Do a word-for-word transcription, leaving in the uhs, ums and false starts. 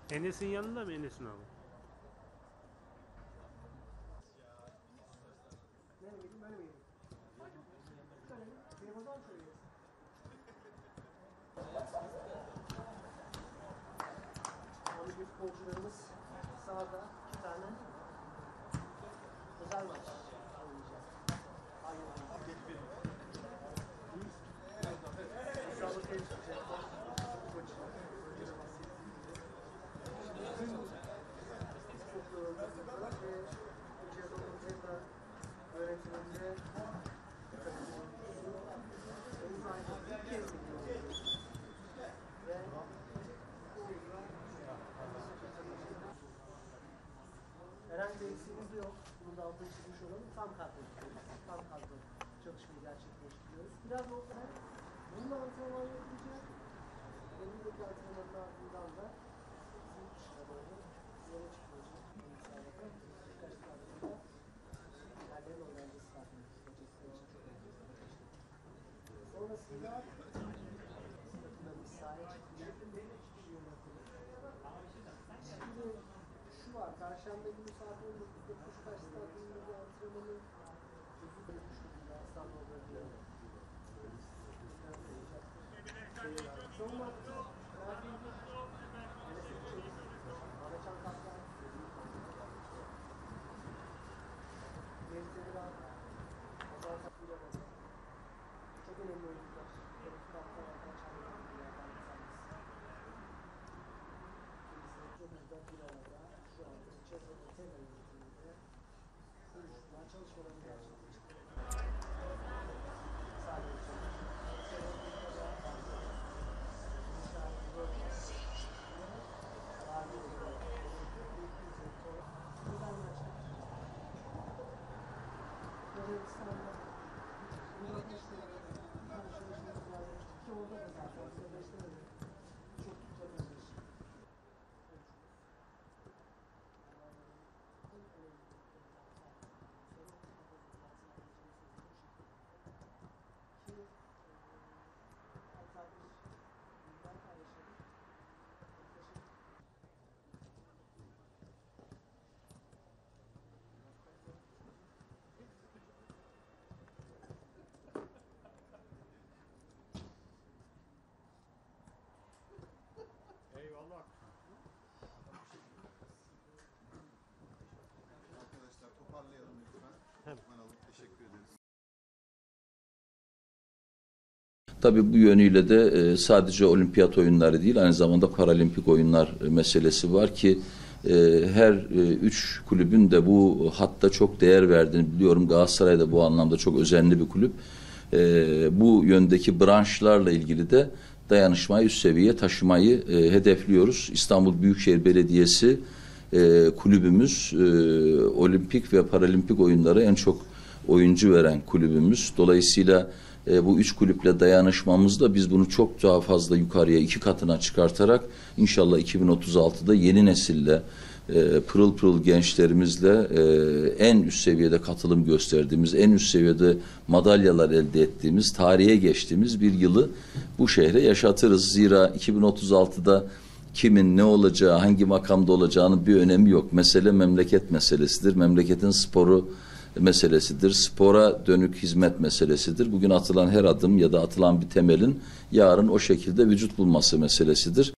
Enes'in yanında mı Enes'in abi? Futbolcularımız sahada iki tane özel maç oynayacak. Aynı oyuncu. Sağlık el çıkacak. Çok yorulacaklar ve Hoca'nın Hoca'da öğretiminde onun aynı ilk kez gidiyoruz. Ve herhangi bir eksiğimiz de yok. Bunu da altını çizmiş olalım. Tam kadro tutuyoruz. Tam kadro çalışmayı gerçekleştiriyoruz. Biraz notlar. Bununla antrenman yapılacak. Önümüzdeki antrenmanın ardından da bizim dışına doğru yola çıkılacak. Birkaç tane de ilerleyen öğrenci saatini hocasının için çok önemli. Sonrasında takımlarımız sahaya çıkacak. Şimdi şu var, Perşembe günü saat on dokuzda Kuştaş Stadyumunda bir antrenmanı gözü bölmüştük. Aslan Obra'da savunma hattı, Mersin, Enes'in Çelik, Maraçan Kaptan, Mevzi Emirhan, Azal Kaptan, çok önemli oyuncular. Çelik Kaptan, Hakan Çağlayan bir yerden mesela. Çok güzel bir arada şu anda Çelik Otel yönetiminde konuştular, çalışmalarını gerçekleştiriyor. Sadece Eyvallah. Arkadaşlar toparlayalım lütfen. Hem. Teşekkür ederiz. Tabii bu yönüyle de sadece olimpiyat oyunları değil, aynı zamanda paralimpik oyunlar meselesi var ki her üç kulübün de bu hatta çok değer verdiğini biliyorum. Galatasaray da bu anlamda çok özenli bir kulüp. Bu yöndeki branşlarla ilgili de dayanışmayı üst seviyeye taşımayı hedefliyoruz. İstanbul Büyükşehir Belediyesi kulübümüz olimpik ve paralimpik oyunları en çok oyuncu veren kulübümüz. Dolayısıyla E, bu üç kulüple dayanışmamızda biz bunu çok daha fazla yukarıya iki katına çıkartarak inşallah iki bin otuz altıda yeni nesille e, pırıl pırıl gençlerimizle e, en üst seviyede katılım gösterdiğimiz, en üst seviyede madalyalar elde ettiğimiz, tarihe geçtiğimiz bir yılı bu şehre yaşatırız. Zira iki bin otuz altıda kimin ne olacağı, hangi makamda olacağının bir önemi yok. Mesele memleket meselesidir. Memleketin sporu meselesidir. Spora dönük hizmet meselesidir. Bugün atılan her adım ya da atılan bir temelin yarın o şekilde vücut bulması meselesidir.